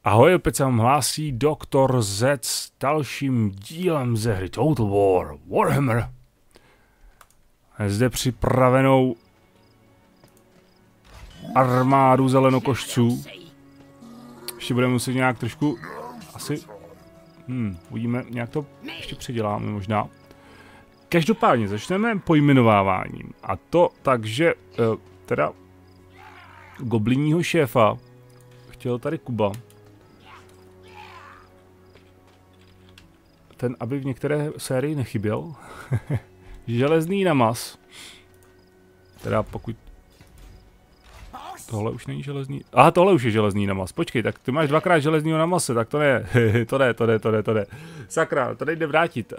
Ahoj, opět se vám hlásí Dr. Z s dalším dílem ze hry Total War Warhammer. Je zde připravenou armádu zelenokošců. Ještě budeme muset nějak trošku, asi, uvidíme, nějak to ještě předěláme možná. Každopádně začneme pojmenováváním. A to takže, teda goblinního šéfa chtěl tady Kuba. Ten, aby v některé sérii nechyběl. Železný namaz. Teda pokud... Tohle už není železný... Aha, tohle už je železný namaz. Počkej, tak ty máš dvakrát železnýho namase, tak to ne. to ne. Sakra, to nejde vrátit.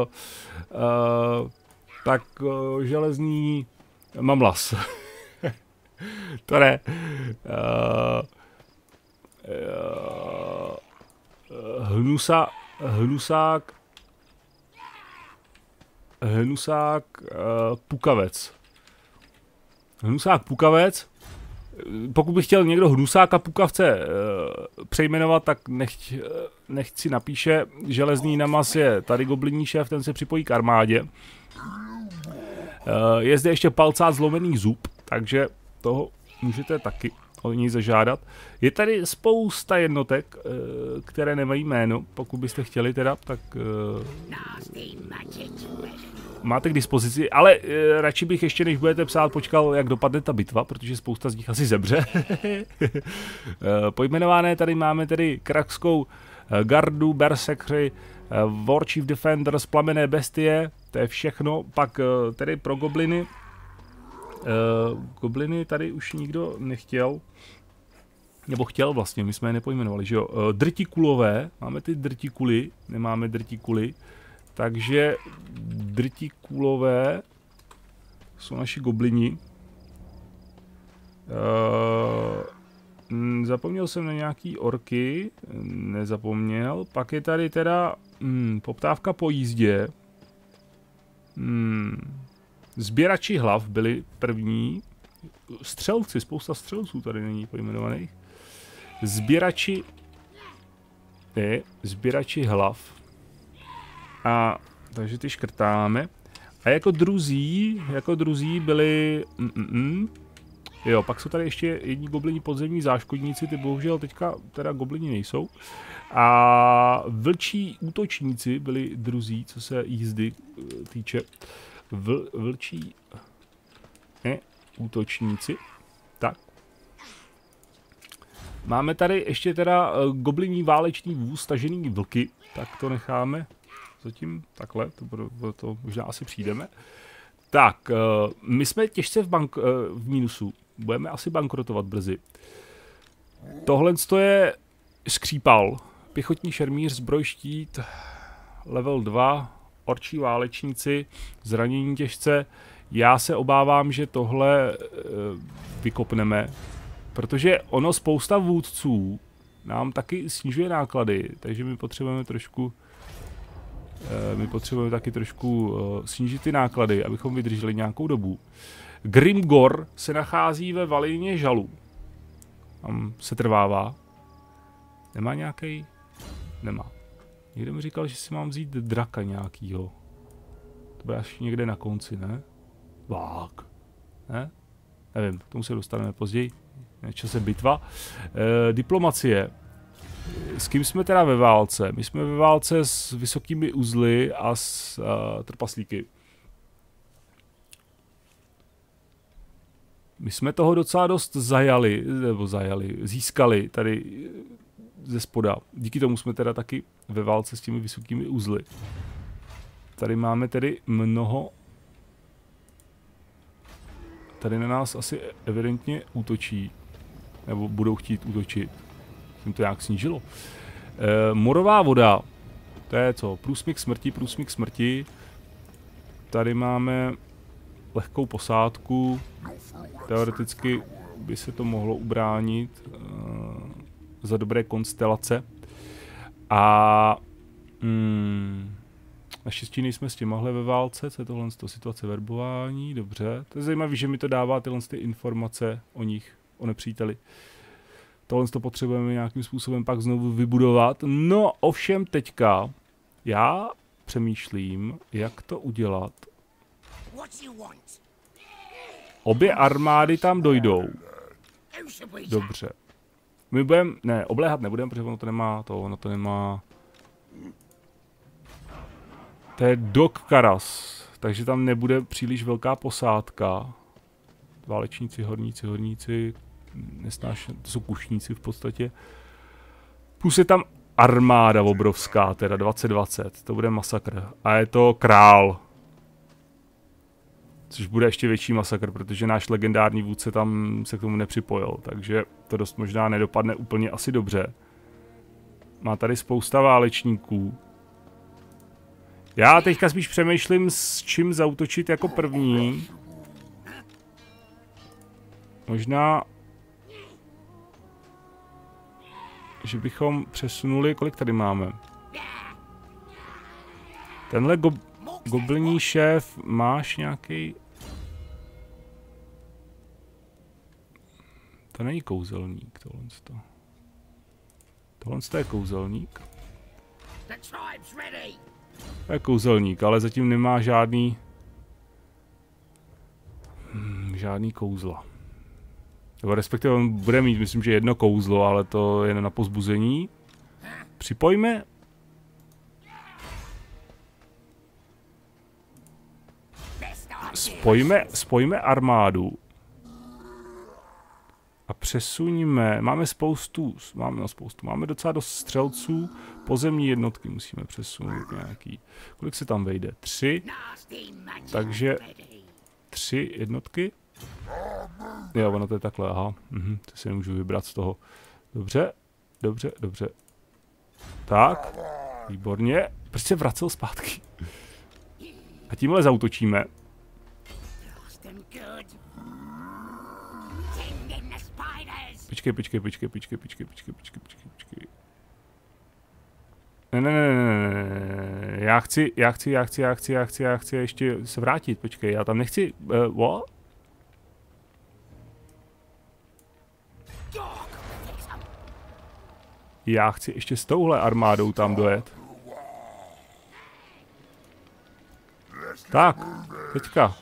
Železný mamlas. To ne. Hnusák pukavec. Hnusák pukavec. Pokud by chtěl někdo hnusáka pukavce přejmenovat, tak nechť si napíše. Železný namaz je tady goblinní šéf, ten se připojí k armádě. Je zde ještě palcát zlomený zub, takže toho můžete taky od něj zažádat. Je tady spousta jednotek, které nemají jméno, pokud byste chtěli teda, tak máte k dispozici, ale radši bych ještě, než budete psát, počkal, jak dopadne ta bitva, protože spousta z nich asi zemře. Pojmenované tady máme tedy krakskou gardu, berserkři, War Chief Defenders, plamenné bestie, to je všechno, pak tedy pro gobliny. Gobliny tady už nikdo nechtěl, nebo chtěl vlastně, my jsme je nepojmenovali, že jo. Drtikulové, máme ty drtikuly, nemáme drtikuly, takže drtikulové jsou naši goblini. Zapomněl jsem na nějaký orky, nezapomněl, pak je tady teda poptávka po jízdě. Sběrači hlav byli první. Střelci, spousta střelců tady není pojmenovaných. Sběrači hlav. A takže ty škrtáme. A jako druzí byli... Jo, pak jsou tady ještě jedni goblini podzemní záškodníci, ty bohužel teďka teda goblini nejsou. A vlčí útočníci byli druzí, co se jízdy týče. Vlčí útočníci. Tak. Máme tady ještě teda goblinní válečný vůz, tažený vlky. Tak to necháme zatím takhle, to možná asi přijdeme. Tak, my jsme těžce v mínusu. Budeme asi bankrotovat brzy. Tohle je skřípal. Pěchotní šermíř, zbroj, štít, level 2, orčí válečníci, zranění těžce. Já se obávám, že tohle vykopneme, protože ono spousta vůdců nám taky snižuje náklady, takže my potřebujeme taky trošku snížit ty náklady, abychom vydrželi nějakou dobu. Grimgor se nachází ve Valině žalu. Tam se trvává. Nemá nějaký? Nemá. Někdo mi říkal, že si mám vzít draka nějakýho. To bude až někde na konci, ne? Vák. Ne? Nevím, k tomu se dostaneme později. Čase bitva. Diplomacie. S kým jsme teda ve válce? My jsme ve válce s vysokými uzly a s trpaslíky. My jsme toho docela dost získali tady ze spoda. Díky tomu jsme teda taky ve válce s těmi vysokými uzly. Tady máme tedy mnoho... Tady na nás asi evidentně útočí. Nebo budou chtít útočit. Jsem to nějak snížilo. Morová voda. To je co? Průsmyk smrti. Tady máme lehkou posádku. Teoreticky by se to mohlo ubránit za dobré konstelace. A naštěstí nejsme s těmahle ve válce. Co je tohle situace verbování? Dobře. To je zajímavé, že mi to dává tyhle informace o nich, o nepříteli. Tohle to potřebujeme nějakým způsobem pak znovu vybudovat. No ovšem teďka já přemýšlím, jak to udělat. Obě armády tam dojdou. Dobře. My budeme, ne, obléhat nebudeme, protože ono to nemá, to je Dok Karas, takže tam nebude příliš velká posádka. Válečníci, horníci, to jsou kušníci v podstatě. Plus je tam armáda obrovská, teda 2020, to bude masakr. A je to král. Což bude ještě větší masakr, protože náš legendární vůdce tam se k tomu nepřipojil, takže to dost možná nedopadne úplně asi dobře. Má tady spousta válečníků. Já teďka spíš přemýšlím, s čím zaútočit jako první. Možná, že bychom přesunuli, kolik tady máme? Tenhle goblní šéf, máš nějaký? To není kouzelník, tohle je kouzelník. To je kouzelník, ale zatím nemá žádný kouzla. Nebo respektive on bude mít, myslím, že jedno kouzlo, ale to je na povzbuzení. Připojme. Spojíme armádu. A přesuníme, máme docela dost střelců, pozemní jednotky musíme přesunout nějaký. Kolik se tam vejde? 3. Takže 3 jednotky. Jo, ono to je takhle, aha. To si nemůžu vybrat z toho. Dobře. Tak, výborně. Proč se vracel zpátky? A tímhle zaútočíme. Počkej. Ne. Já chci ještě se vrátit, počkej, já tam nechci, what? Já chci ještě s touhle armádou tam dojet. Tak, teďka.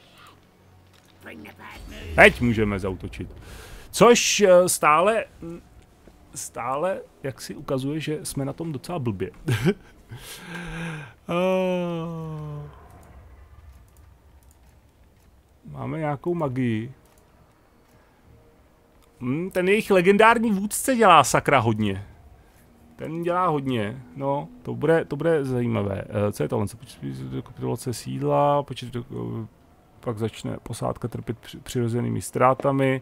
Teď můžeme zaútočit. Což stále, jak si ukazuje, že jsme na tom docela blbě. Máme nějakou magii. Ten jejich legendární vůdce dělá sakra hodně. Ten dělá hodně, no, to bude zajímavé. Co je tohle? Kapitulace sídla, pak začne posádka trpět přirozenými ztrátami.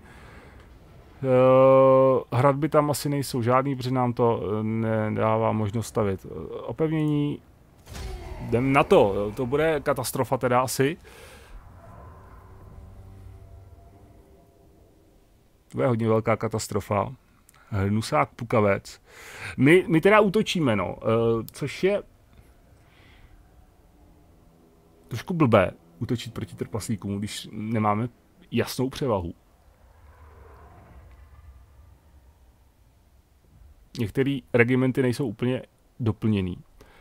Hradby tam asi nejsou žádný, protože nám to nedává možnost stavět opevnění. Jdem na to, to bude katastrofa teda asi. To je hodně velká katastrofa. Hnusák pukavec. My teda útočíme, no, což je trošku blbé útočit proti trpaslíkům, když nemáme jasnou převahu. Některé regimenty nejsou úplně doplněný.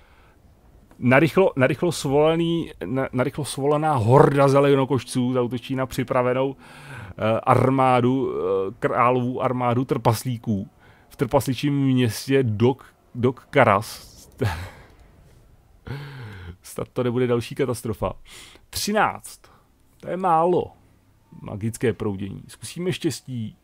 Narychlo svolaná horda zelenokošců zaútočí na připravenou armádu, královou armádu trpaslíků v trpasličím městě Dok Karas. Snad to nebude další katastrofa. 13. To je málo. Magické proudění. Zkusíme štěstí.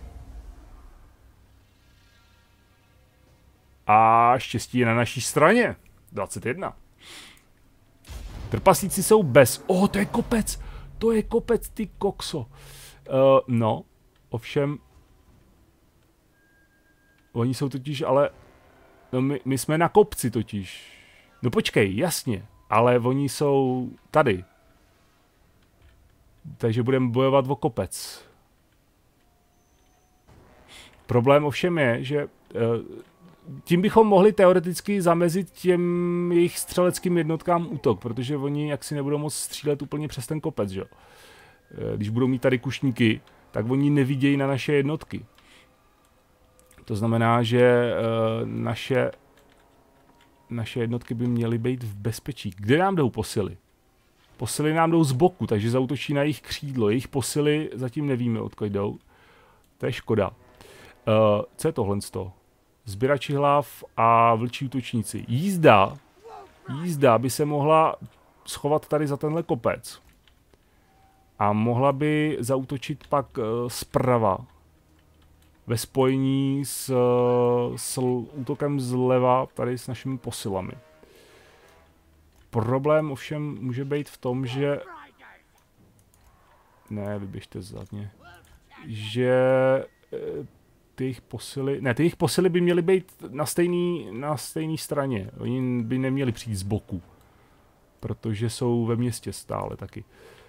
A štěstí je na naší straně. 21. Trpaslíci jsou bez. To je kopec. To je kopec, ty kokso. No, ovšem. Oni jsou totiž, ale. No my jsme na kopci totiž. No počkej, jasně. Ale oni jsou tady. Takže budeme bojovat o kopec. Problém ovšem je, že tím bychom mohli teoreticky zamezit těm jejich střeleckým jednotkám útok, protože oni jaksi nebudou moct střílet úplně přes ten kopec, že jo. Když budou mít tady kušníky, tak oni nevidějí na naše jednotky. To znamená, že naše jednotky by měly být v bezpečí. Kde nám jdou posily? Posily nám jdou z boku, takže zaútočí na jejich křídlo. Jejich posily zatím nevíme, odkud jdou. To je škoda. Co je tohle z toho? Sběrači hlav a vlčí útočníci. Jízda by se mohla schovat tady za tenhle kopec. A mohla by zaútočit pak zprava. Ve spojení s útokem zleva tady s našimi posilami. Problém ovšem může být v tom, že... Ne, vyběžte zadně. Že ty jejich posily by měly být na stejné straně. Oni by neměli přijít z boku. Protože jsou ve městě stále taky.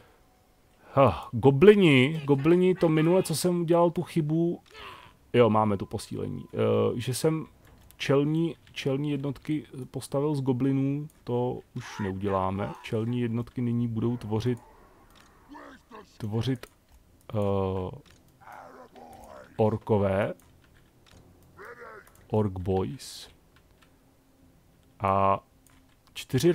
Goblini, to minule, co jsem udělal tu chybu... Jo, máme tu posílení. Že jsem čelní jednotky postavil z goblinů, to už neuděláme. Čelní jednotky nyní budou tvořit orkové. Ork boys. A 4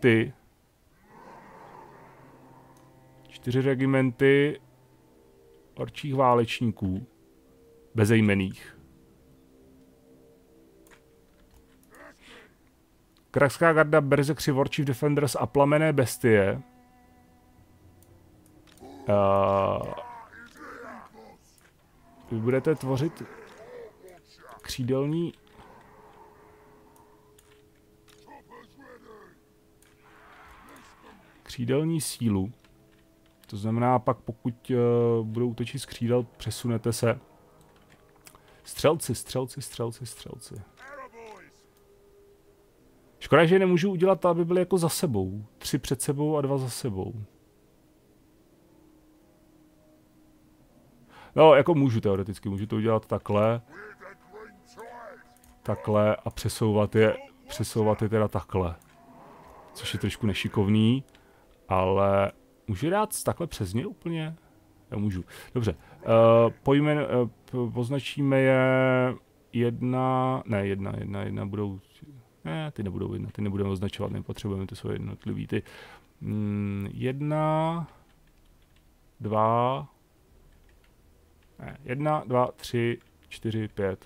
regimenty orčích válečníků. Bezejmenných. Krakská garda, Berserkři, Warchief Defenders a plamenné bestie. Vy budete tvořit křídelní sílu. To znamená, pak pokud budou útočit z křídel, přesunete se. Střelci. Škoda, že nemůžu udělat to, aby byly jako za sebou. 3 před sebou a 2 za sebou. No, jako můžu teoreticky. Můžu to udělat takhle. Takhle a přesouvat je teda takhle. Což je trošku nešikovný. Ale můžu dát takhle přes ně úplně? Já můžu. Dobře. Označíme je jedna budou... Ne, ty nebudou jedna, ty nebudeme označovat, nepotřebujeme, ty jsou jednotlivý. Ty 1, 2, 3, 4, 5.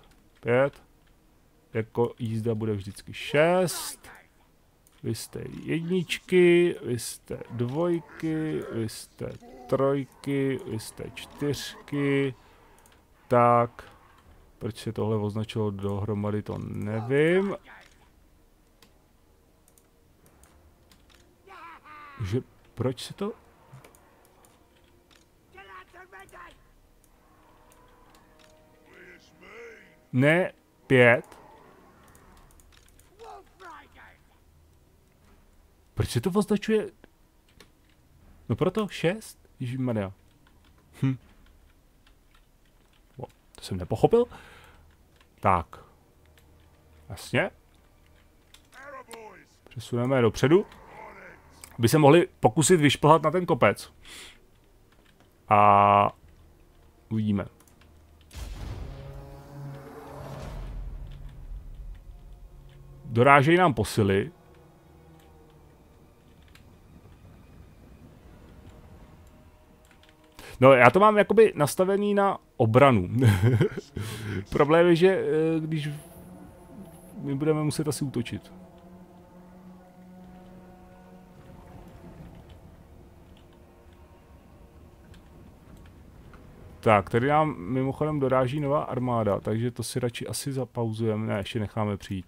Jako jízda bude vždycky 6. Vy jste jedničky, vy jste dvojky, vy jste trojky, vy jste 4. Tak, proč se tohle označilo dohromady, to nevím. Že, proč se to... Ne, 5. Proč se to označuje? No proto 6? Ježišmarja. To jsem nepochopil. Tak. Jasně. Přesuneme je dopředu. By se mohli pokusit vyšplhat na ten kopec. A uvidíme. Dorážejí nám posily. No, já to mám jakoby nastavený na obranu. Problém je, že když my budeme muset asi útočit. Tak, tady nám mimochodem doráží nová armáda, takže to si radši asi zapauzujeme. Ne, ještě necháme přijít.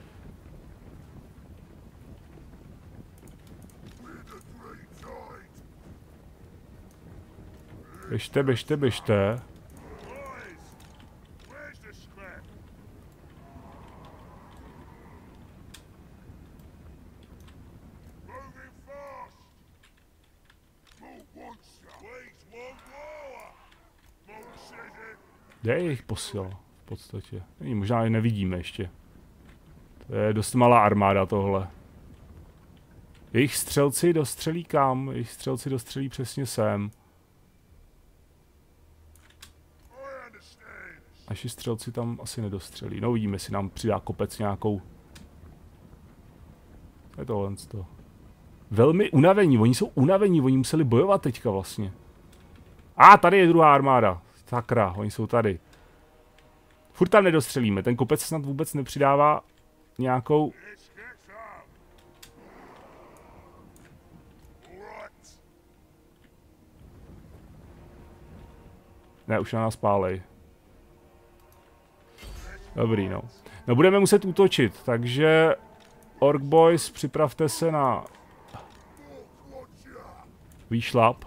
Běžte. Kde je jejich posila v podstatě? Možná je nevidíme ještě. To je dost malá armáda tohle. Jejich střelci dostřelí kam? Jejich střelci dostřelí přesně sem. Naši střelci tam asi nedostřelí. No uvidíme, jestli nám přidá kopec nějakou. Je tohle to. Velmi unavení, oni jsou unavení, oni museli bojovat teďka vlastně. A tady je druhá armáda. Sakra, oni jsou tady. Furt tam nedostřelíme, ten kopec snad vůbec nepřidává nějakou... Ne, už na nás pálej. Dobrý, no. No budeme muset útočit, takže... Orc Boys, připravte se na... výšlap.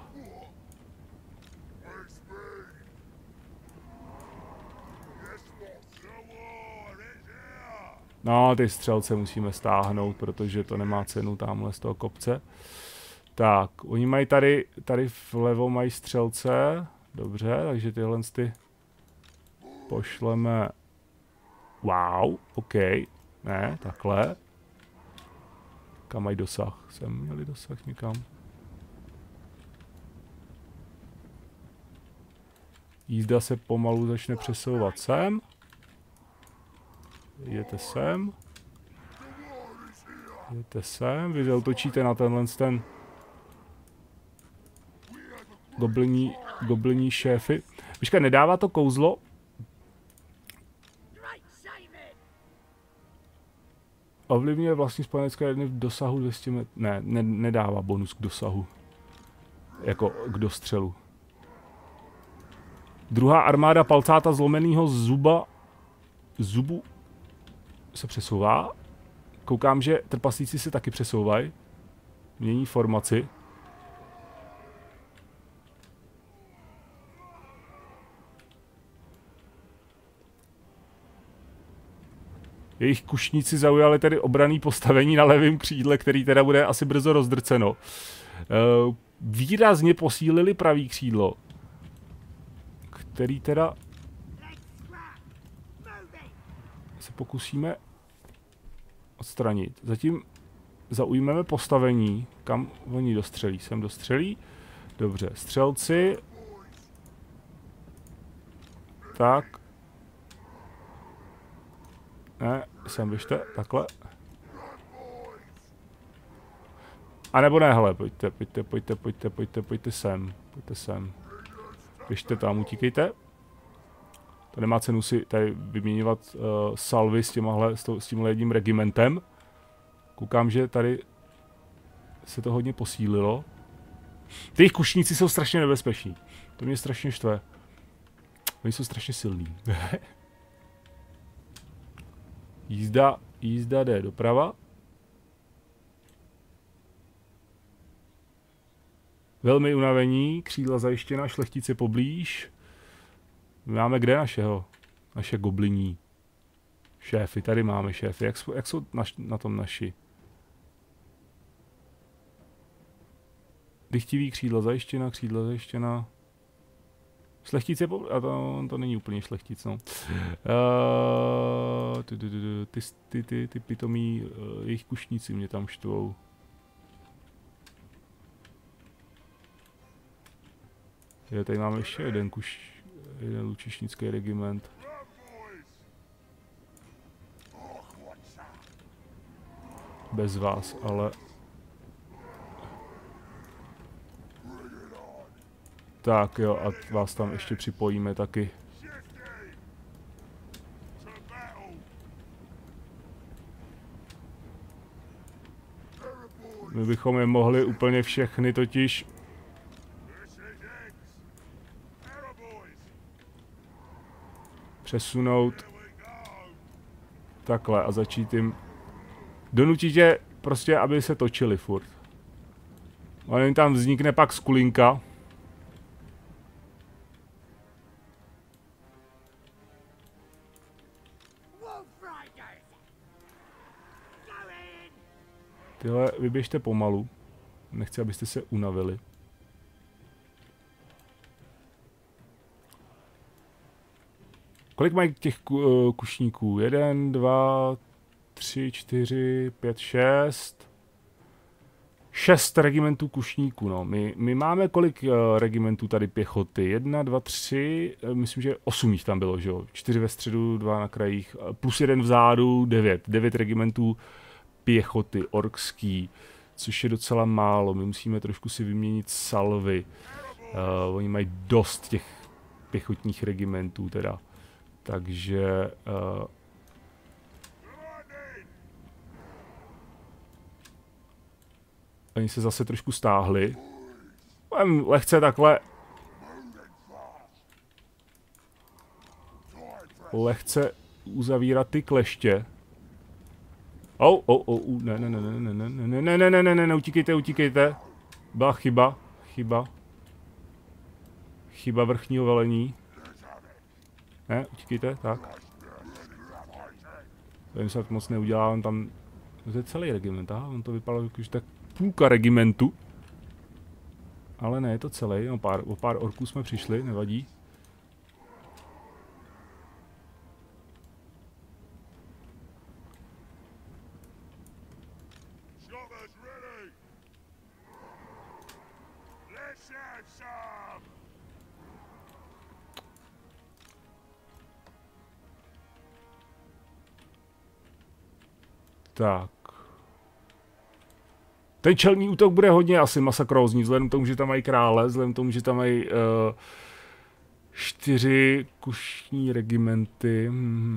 No, ty střelce musíme stáhnout, protože to nemá cenu tamhle z toho kopce. Tak, oni mají tady vlevo mají střelce. Dobře, takže tyhle ty pošleme. Wow, OK. Ne, takhle. Kam mají dosah? Sem měli dosah někam. Jízda se pomalu začne přesouvat sem. Jdete sem. Jdete sem. Vy zautočíte na tenhle ten goblení šéfy. Počkej, nedává to kouzlo? Ovlivňuje vlastní spojenecké jedny v dosahu 200 metrů. Ne, nedává bonus k dosahu. Jako k dostřelu. Druhá armáda palcáta zlomenýho zubu se přesouvá. Koukám, že trpaslíci se taky přesouvají. Mění formaci. Jejich kušníci zaujali tedy obranné postavení na levém křídle, který teda bude asi brzo rozdrceno. Výrazně posílili pravý křídlo, který teda se pokusíme odstranit. Zatím zaujmeme postavení, kam oni dostřelí. Sem dostřelí. Dobře, střelci. Tak. Ne, sem běžte, takhle. A nebo ne, hele, pojďte sem. Pojďte sem. Běžte tam, utíkejte. To nemá cenu si tady vyměňovat salvy s tímhle jedním regimentem. Koukám, že tady se to hodně posílilo. Ty jejich kušníci jsou strašně nebezpeční. To mě strašně štve. Oni jsou strašně silní. Jízda jde doprava. Velmi unavení, křídla zajištěna, šlechtice poblíž. Máme kde naše gobliní šéfy, tady máme šéfy, jak jsou na tom naši? Dychtivý křídla zajištěna. Šlechtice poblíž, a to není úplně šlechtic, no. Ty pitomí jejich kušníci mě tam štvou. Tady máme ještě jeden lučišnický regiment. Bez vás, ale... Tak jo, a vás tam ještě připojíme taky. My bychom je mohli úplně všechny totiž... přesunout takhle a začít jim donutit je prostě, aby se točili furt. A jen tam vznikne pak skulinka. Tyhle, vyběžte pomalu. Nechci, abyste se unavili. Kolik mají těch kušníků? 1, 2, 3, 4, 5, 6. 6 regimentů kušníků, no. My máme kolik regimentů tady pěchoty? 1, 2, 3, myslím, že 8 jich tam bylo, že jo? 4 ve středu, 2 na krajích, plus 1 vzadu, 9. 9 regimentů pěchoty, orkský, což je docela málo. My musíme trošku si vyměnit salvy. Oni mají dost těch pěchotních regimentů teda. Takže... oni se zase trošku stáhli. Lehce takhle... lehce uzavírat ty kleště. Ne, utíkejte. Byla chyba vrchního velení. Ne, utíkejte, tak. To jim se moc neudělá, on tam... to je celý regiment, aha, on to vypadalo jako, že tak půlka regimentu. Ale ne, je to celý, no o pár orků jsme přišli, nevadí. Tak. Ten čelní útok bude hodně asi masakrózní, vzhledem k tomu, že tam mají krále, vzhledem k tomu, že tam mají 4 kušní regimenty.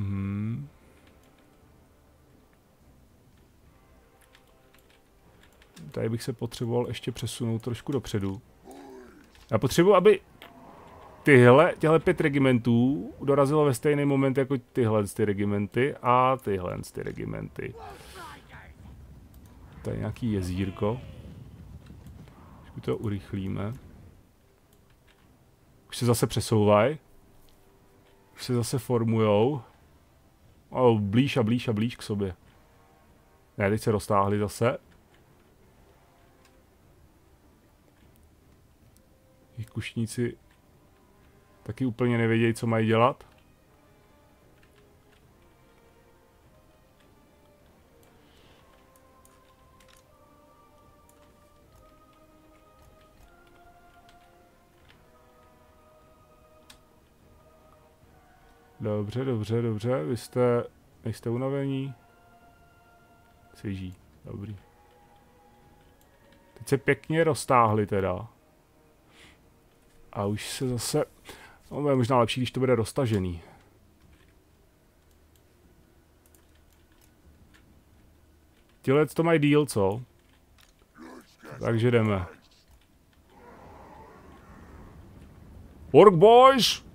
Tady bych se potřeboval ještě přesunout trošku dopředu. Já potřebuji, aby těhle 5 regimentů dorazilo ve stejný moment jako tyhle regimenty a tyhle regimenty. Tady nějaký jezírko. Už to urychlíme. Už se zase přesouvají. Už se zase formujou. Blíž a blíž k sobě. Ne, teď se roztáhli zase. Jejich kušníci taky úplně nevědějí, co mají dělat. Dobře, vy nejste unavení. Svěží, dobrý. Teď se pěkně roztáhli teda. A už se zase... no, je možná lepší, když to bude roztažený. Tihle to mají díl, co? Takže jdeme. Work, boys!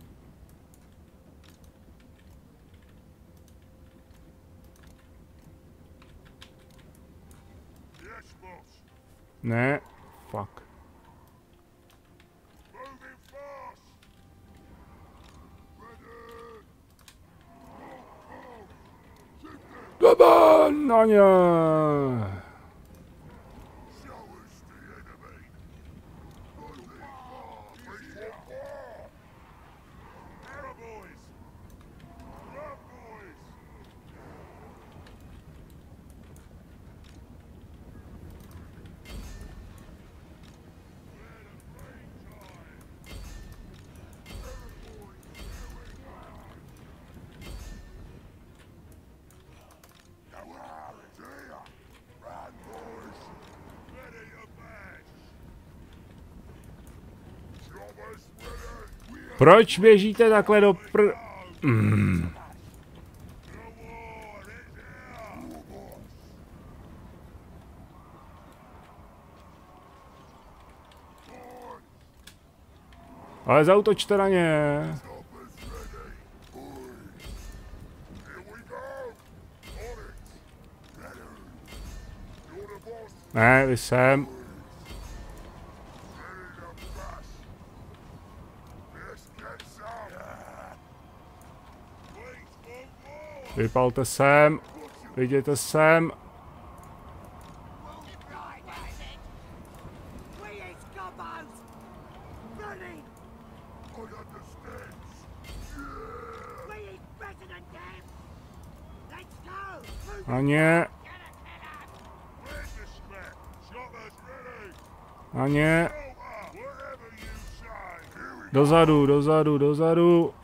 Ne, fuck. Jdeme na ně! Proč běžíte takhle do Ale zaútočte na ně. Ne, vy sem. Vypalte sem. Vidějte sem. A ně. Na ně. Dozadu, dozadu, dozadu.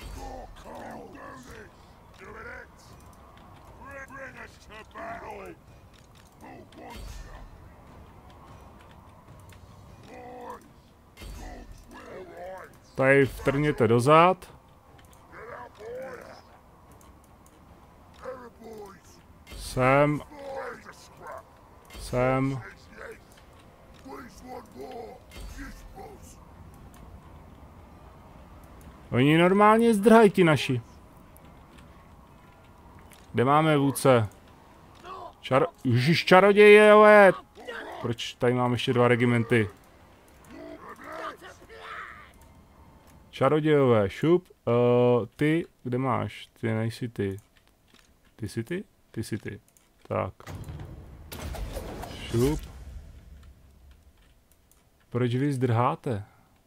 Tady vtrněte dozad. Sem. Sem. Oni normálně zdrhají ti naši. Kde máme vůdce? Ježiš, čarodějové! Proč tady mám ještě 2 regimenty? Čarodějové, šup. Ty, kde máš? Ty nejsi ty. Ty jsi ty? Ty jsi ty. Tak. Šup. Proč vy zdrháte?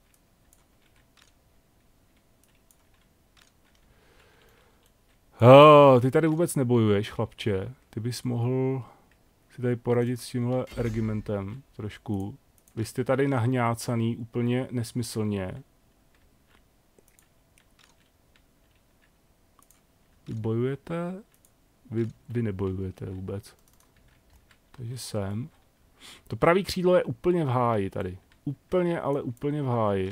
Ty tady vůbec nebojuješ, chlapče. Ty bys mohl si tady poradit s tímhle regimentem trošku. Vy jste tady nahňácaný úplně nesmyslně. Vy bojujete? Vy nebojujete vůbec. Takže sem. To pravý křídlo je úplně v háji tady. Úplně, ale úplně v háji.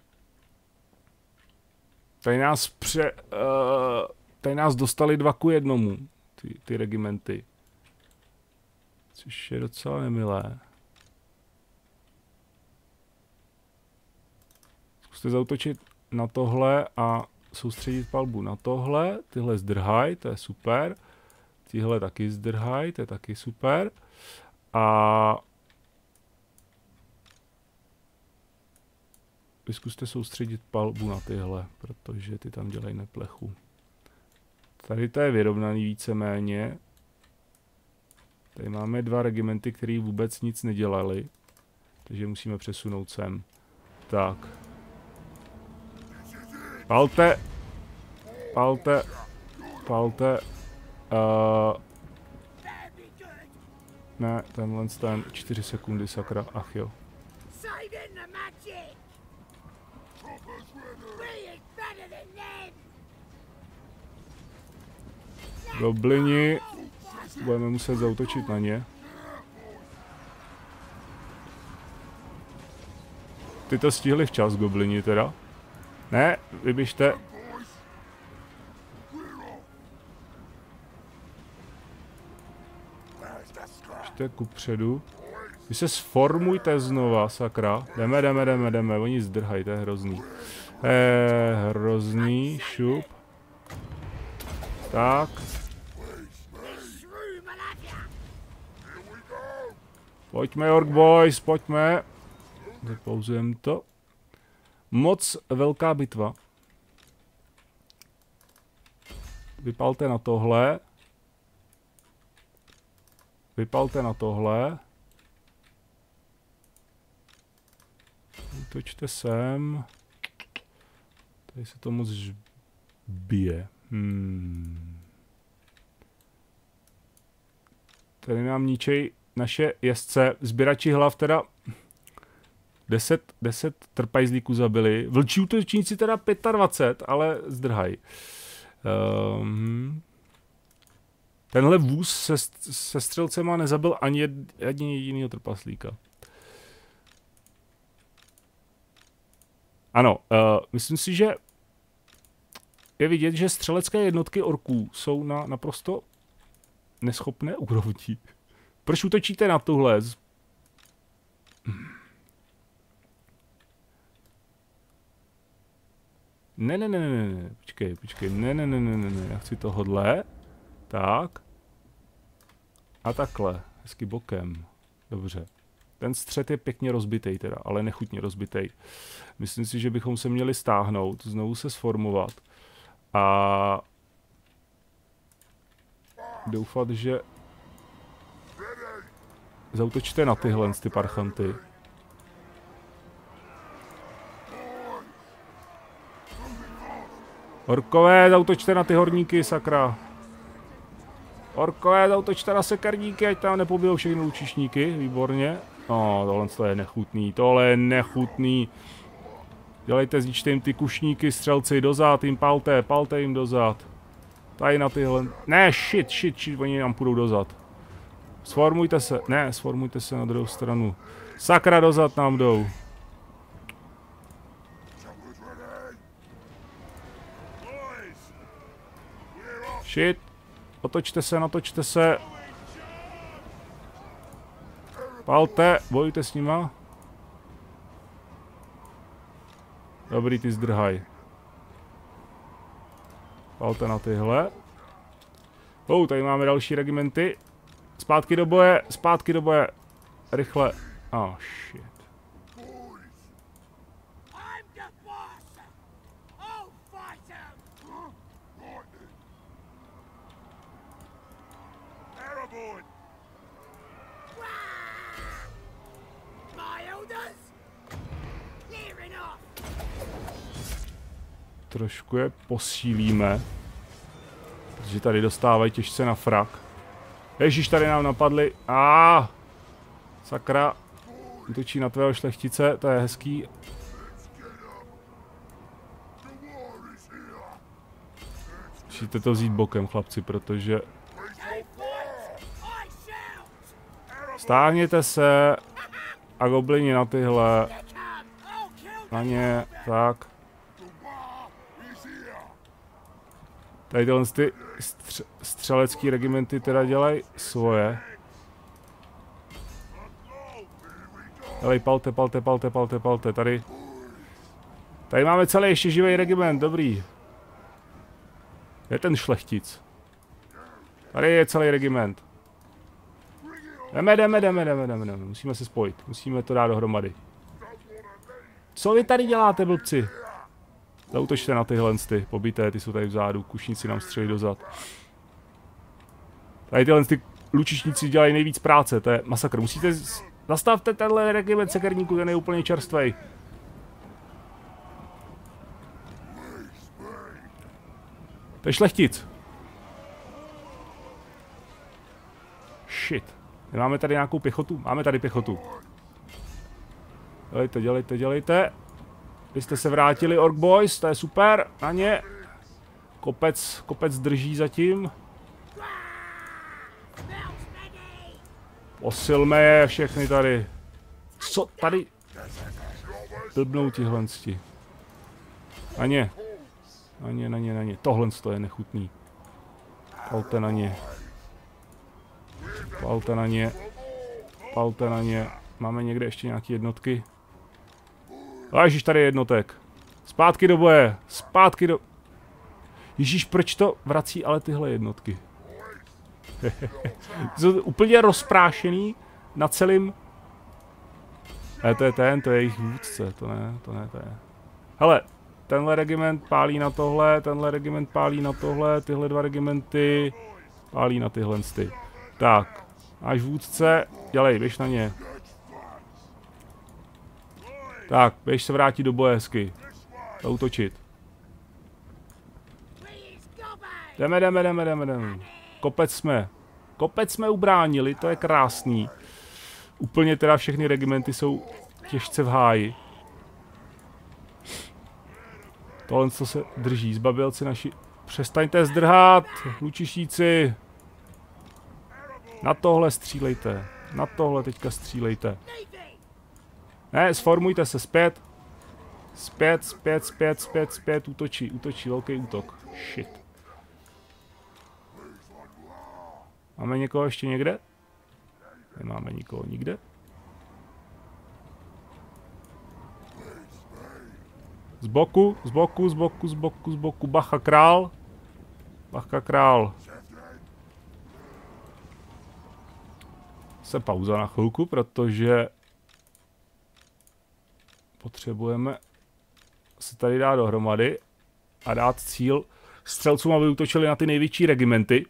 Tady nás dostali 2:1. Ty regimenty. Což je docela nemilé. Zkuste zaútočit na tohle a soustředit palbu na tohle. Tyhle zdrhaj, to je super. Tyhle taky zdrhaj, to je taky super. A vy zkuste soustředit palbu na tyhle, protože ty tam dělají neplechu. Tady to je vyrovnaný víceméně. Tady máme 2 regimenty, které vůbec nic nedělali. Takže musíme přesunout sem. Tak. Palte. Palte. Palte. Ne, tenhle ten 4 sekundy, sakra. Ach jo. Goblini. Budeme muset zaútočit na ně. Ty to stihli včas, goblini teda. Ne, vyběžte. Běžte kupředu. Vy se sformujte znova, sakra. Jdeme. Oni zdrhají, to je hrozný. Hrozný, šup. Tak. Pojďme, York Boys, pojďme. Zapauzujeme to. Moc velká bitva. Vypalte na tohle. Vypalte na tohle. Útočte sem. Tady se to moc bije. Tady nám ničej naše jezdce. Sběrači hlav teda 10 trpajzlíků zabili. Vlčí útočníci teda 25, ale zdrhají. Tenhle vůz se střelcema nezabil ani jedinýho trpaslíka. Ano, myslím si, že je vidět, že střelecké jednotky orků jsou na naprosto neschopné úrovni. Proč útočíte na tuhle? Ne, počkej, ne, já chci tohodle. Tak. A takhle, hezky bokem. Dobře. Ten střed je pěkně rozbitej teda, ale nechutně rozbitej. Myslím si, že bychom se měli stáhnout, znovu se sformovat. A doufat, že zaútočíte na tyhle ty parchanty. Orkové, zaútočte na ty horníky, sakra. Orkové, zaútočte na sekerníky, ať tam nepobijou všechny lučišníky, výborně. Tohle je nechutný, tohle je nechutný. Dělejte, zničte jim ty kušníky, střelci, dozad jim palte jim dozad. Tady na tyhle, ne, shit, oni nám půjdou dozad. Sformujte se na druhou stranu. Sakra, dozad nám jdou. Shit, natočte se. Palte, bojujte s nima. Dobrý, ty zdrhaj. Palte na tyhle. Tady máme další regimenty. Zpátky do boje. Rychle. Shit. Trošku je posílíme. Protože tady dostávají těžce na frak. Ježíš, tady nám napadli. Sakra. Útočí na tvého šlechtice, to je hezký. Musíte to vzít bokem, chlapci, protože... Stáhněte se a goblini na tyhle. Na ně, tak. Tady tyhle ty střelecký regimenty teda dělají svoje. Dělej, palte, tady. Tady máme celý ještě živý regiment, dobrý. Je ten šlechtic. Tady je celý regiment. Jdeme. Musíme se spojit, musíme to dát dohromady. Co vy tady děláte, blbci? Zaútočte na tyhle ty, pobité, ty jsou tady vzadu, kušníci nám střelí dozad. Tady tyhle ty lučišníci dělají nejvíc práce, to je masakr. Musíte, zastavte tenhle regiment sekerníků, ten je úplně čerstvej. To je šlechtic. Shit. Nemáme tady nějakou pěchotu? Máme tady pěchotu. Dělejte. Vy jste se vrátili, Orc Boys, to je super, na ně. Kopec drží zatím. Posilme je všechny tady. Co tady? Blbnou tihlensti. Na ně. Tohle je nechutný. Palte na ně. Máme někde ještě nějaké jednotky? Ježíš, tady je jednotek. Zpátky do boje. Ježíš, proč to vrací ale tyhle jednotky? Jsou úplně rozprášený na celým... To je jejich vůdce, to ne. Hele, tenhle regiment pálí na tohle, tyhle dva regimenty pálí na tyhle sty. Tak, máš vůdce, běž na ně. Tak, běž se vrátit do boje hezky. Zaútočit. Jdeme. Kopec jsme ubránili, to je krásný. Úplně teda všechny regimenty jsou těžce v háji. Tohle co se drží, zbabělci naši. Přestaňte zdrhat, lučišníci. Na tohle střílejte. Na tohle teďka střílejte. Ne, sformujte se zpět. Zpět, útočí, velký útok. Shit. Máme někoho ještě někde? Nemáme nikoho nikde. Z boku. Bacha král. Se pauza na chvilku, protože potřebujeme se tady dát dohromady a dát cíl střelcům, aby útočili na ty největší regimenty.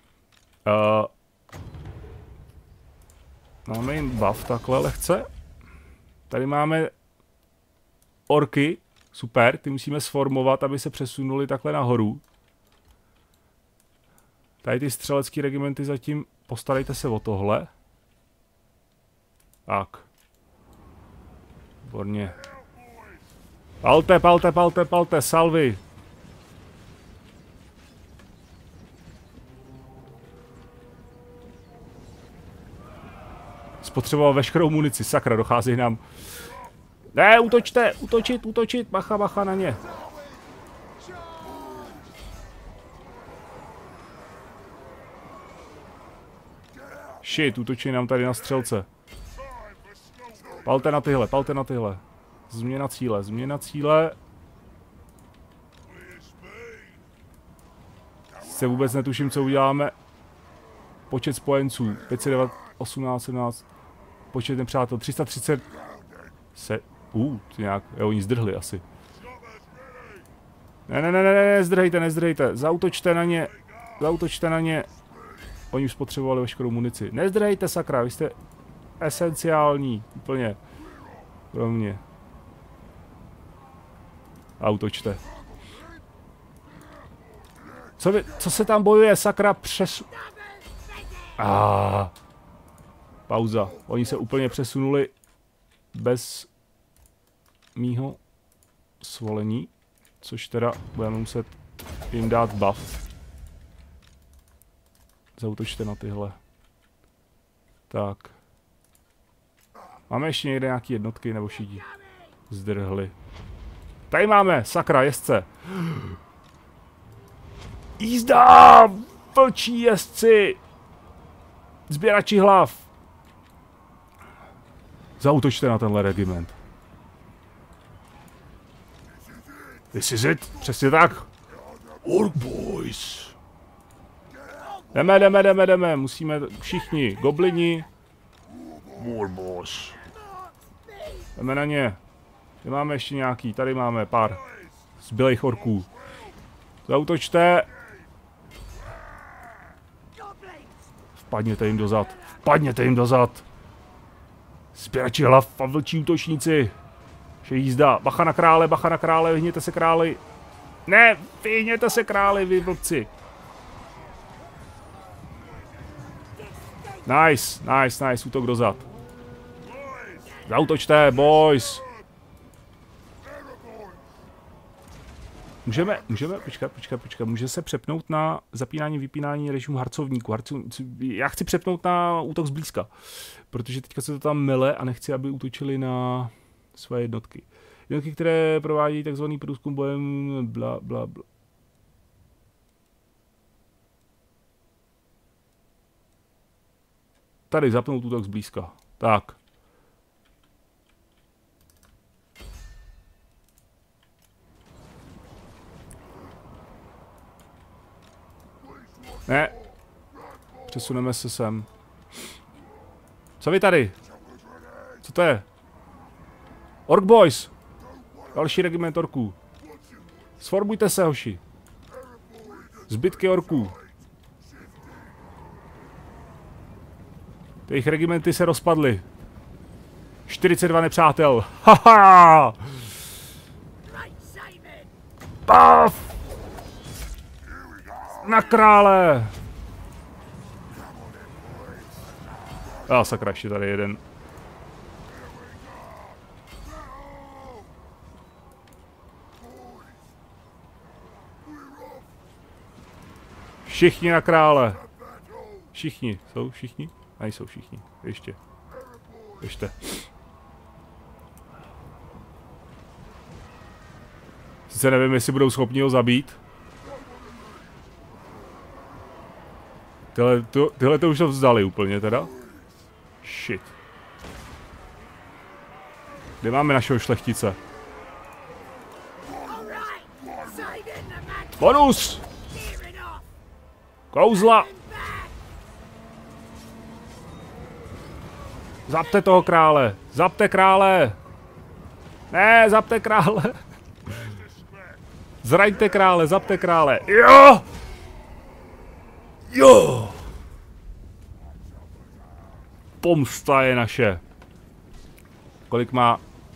Máme jim buff takhle lehce. Tady máme orky, super, ty musíme sformovat, aby se přesunuli takhle nahoru. Tady ty střelecké regimenty zatím, postarejte se o tohle. Tak. Výborně. Palte, palte, palte, palte, salvy. Spotřeboval veškerou munici, sakra, dochází nám. Ne, útočte, útočit, bacha, bacha na ně. Shit, útočí nám tady na střelce. Palte na tyhle, palte na tyhle. Změna cíle, změna cíle. Se vůbec netuším, co uděláme. Počet spojenců, 518, 17. Počet nepřátel, 330. Ty nějak, jo, oni zdrhli asi. Ne, nezdrhejte, zautočte na ně. Oni už spotřebovali veškerou munici. Nezdrhejte, sakra, vy jste esenciální, úplně. Pro mě. Autočte. Co se tam bojuje, sakra, Pauza. Oni se úplně přesunuli bez mýho svolení, což teda budeme muset jim dát buff. Zautočte na tyhle. Tak. Máme ještě někde nějaký jednotky nebo šidí? Zdrhli. Tady máme, sakra, jezdce. Jízda! Vlčí jezdci! Sběrači hlav! Zautočte na tenhle regiment. This is it, přesně tak. Orc boys. Jdeme, musíme všichni, goblini. War boss. Jdeme na ně. Kde máme ještě nějaký, tady máme pár zbylejch orků. Zautočte. Vpadněte jim dozad. Sběrači hlav a vlčí útočníci. Vše jízda. Bacha na krále, vyhněte se králi. Ne, vyhněte se králi, vy vlci. Nice, útok dozad. Zautočte, boys. Můžeme, počkat, může se přepnout na zapínání, vypínání režimu harcovníku. Já chci přepnout na útok zblízka, protože teďka se to tam mele a nechci, aby útočili na své jednotky. Jednotky, které provádí takzvaný průzkum bojem, bla. Tady zapnout útok zblízka. Tak. Ne. Přesuneme se sem. Co vy tady? Co to je? Orc boys. Další regiment orků. Sformujte se, hoši. Zbytky orků. Jejich regimenty se rozpadly. 42 nepřátel. Haha! Paf! Na krále! Sakra, ještě tady jeden. Všichni na krále. Všichni. Jsou všichni? Nejsou všichni. Ještě. Sice nevím, jestli budou schopni ho zabít. Tyhle to už to vzdali úplně teda. Shit. Kde máme našeho šlechtice? Bonus! Kouzla! Zapte toho krále! Zapte krále! Ne, zapte krále! Zraňte krále, zapte krále! Jo! Jo! Pomsta je naše. Kolik má?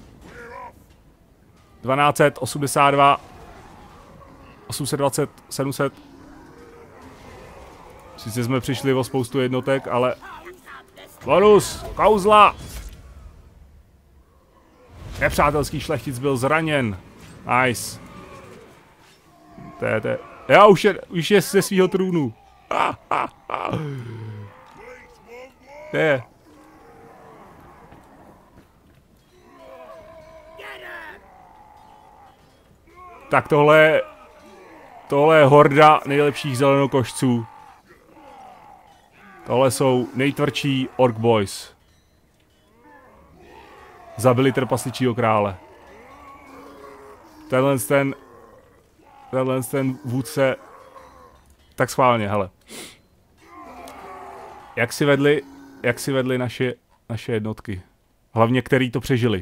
1282. 820, 700. Sice jsme přišli o spoustu jednotek, ale... Bonus! Kouzla! Nepřátelský šlechtic byl zraněn. Nice. To je. Já už je ze svýho trůnu. To je. Tak tohle je horda nejlepších zelenokošců. Tohle jsou nejtvrdší orc boys. Zabili trpasličího krále. Tenhle ten vůdce. Tak schválně, hele. Jak si vedli naše jednotky. Hlavně, který to přežili.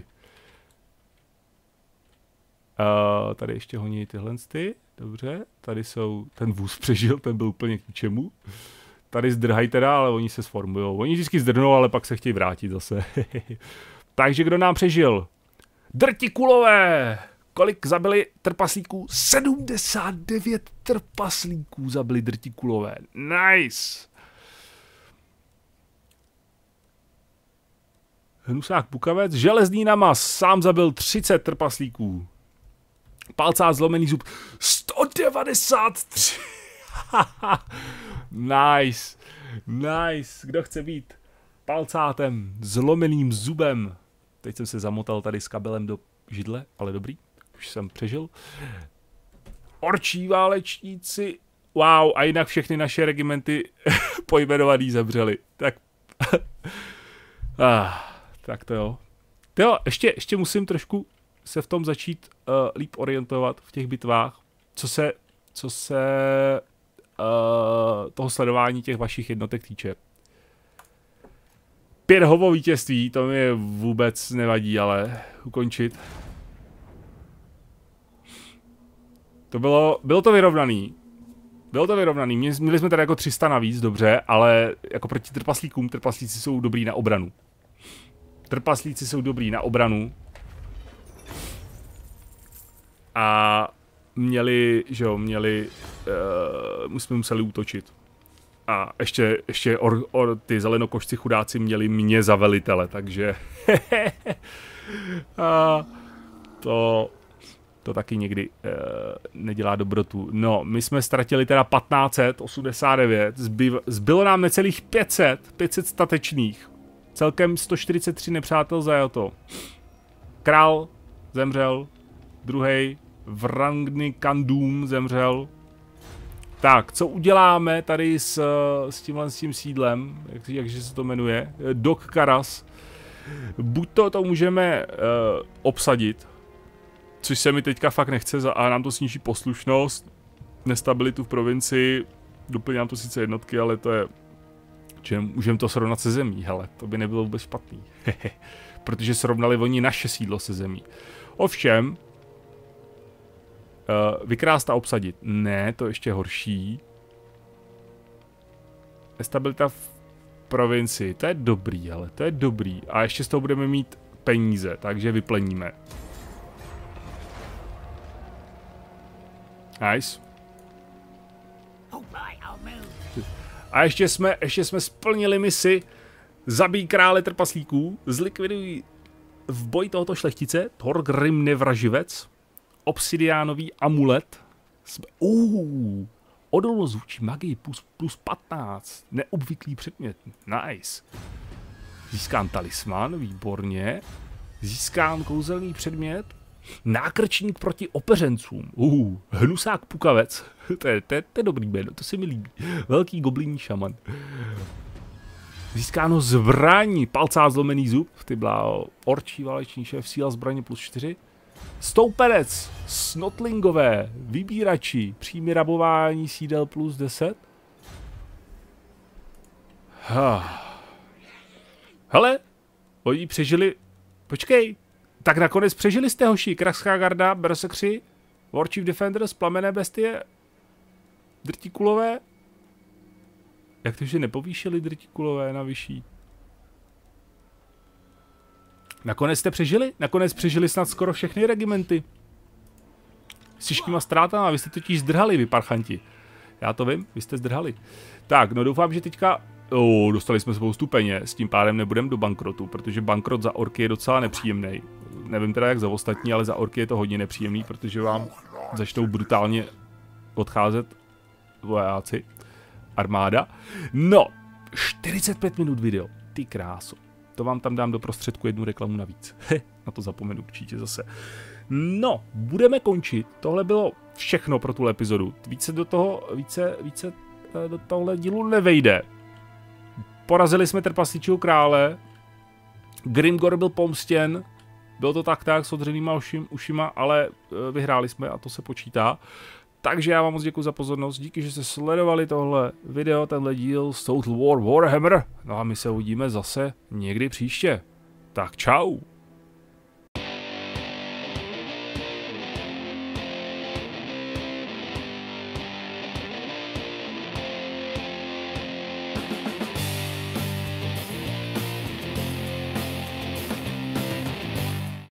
Tady ještě honí tyhle ty. Dobře, tady jsou, ten vůz přežil, ten byl úplně k ničemu. Tady zdrhají teda, ale oni se sformujou. Oni vždycky zdrhnou, ale pak se chtějí vrátit zase. Takže kdo nám přežil? Drtikulové! Kolik zabili trpaslíků? 79 trpaslíků zabili drtikulové. Nice! Hnusák Pukavec, železný namaz, sám zabil 30 trpaslíků. Palcát zlomený zub, 193! Nice, nice, kdo chce být palcátem, zlomeným zubem. Teď jsem se zamotal tady s kabelem do židle, ale dobrý, už jsem přežil. Orčí válečníci, wow, a jinak všechny naše regimenty pojmenovaný zemřeli. Tak, tak to jo. Jo, ještě musím trošku se v tom začít líp orientovat v těch bitvách, co se toho sledování těch vašich jednotek týče. 5 hovo vítězství, to mi vůbec nevadí, ale ukončit. To bylo to vyrovnaný. Bylo to vyrovnaný, měli jsme tady jako 300 navíc, dobře, ale jako proti trpaslíkům, trpaslíci jsou dobrý na obranu. Trpaslíci jsou dobrý na obranu. A jsme museli útočit. A ještě ty zelenokošci chudáci měli mě za velitele, takže a to taky někdy nedělá dobrotu. No, my jsme ztratili teda 1589, zbylo nám necelých 500 statečných. Celkem 143 nepřátel zajato. Král zemřel, druhý Vrangny Kandum zemřel. Tak, co uděláme tady s tím sídlem, jakže se to jmenuje, Dok Karas. Buď to můžeme obsadit, což se mi teďka fakt nechce, a nám to sníží poslušnost, nestabilitu v provincii, doplní nám to sice jednotky, ale to je, že můžeme to srovnat se zemí, hele, to by nebylo vůbec špatný. Protože srovnali oni naše sídlo se zemí. Ovšem, vykrást a obsadit. Ne, to ještě horší. Nestabilita v provincii. To je dobrý, ale to je dobrý. A ještě z toho budeme mít peníze, takže vypleníme. Nice. A ještě jsme splnili misi. Zabij krále trpaslíků. Zlikviduj v boji tohoto šlechtice. Thorgrim Nevraživec. Obsidiánový amulet. Odolnost vůči magii plus 15. Neobvyklý předmět. Nice. Získám talisman, výborně. Získám kouzelný předmět. Nákrčník proti opeřencům. Hnusák Pukavec. To je dobrý jméno, to se mi líbí. Velký goblíní šaman. Získáno zbraň. Palcát zlomený zub. Ty bláho. Orčí váleční šéf, síla zbraně plus 4. Stoupenec, snotlingové, vybírači, přímý rabování sídel plus 10. Hele, oni přežili, počkej, tak nakonec přežili jste hoši, Krachská garda, berserkři, Warchief Defenders, plamené bestie, drtikulové. Jak to, že nepovýšili drtikulové na vyšší? Nakonec jste přežili? Nakonec přežili snad skoro všechny regimenty. S těžkýma ztrátama, vy jste totiž zdrhali, vy parchanti. Já to vím, vy jste zdrhali. Tak, no doufám, že teďka... dostali jsme spoustu peněz, s tím pádem nebudeme do bankrotu, protože bankrot za orky je docela nepříjemný. nevím teda jak za ostatní, ale za orky je to hodně nepříjemný, protože vám začnou brutálně odcházet vojáci, armáda. No, 45 minut video, ty kráso. To vám tam dám do prostředku jednu reklamu navíc. Na to zapomenu určitě zase. No, budeme končit. Tohle bylo všechno pro tuhle epizodu. Více do tohle dílu nevejde. Porazili jsme trpasličího krále. Grimgor byl pomstěn. Bylo to tak s odřenýma ušima, ale vyhráli jsme a to se počítá. Takže já vám moc děkuji za pozornost. Díky, že jste sledovali tohle video, tenhle díl z Total War Warhammer. No a my se uvidíme zase někdy příště. Tak čau.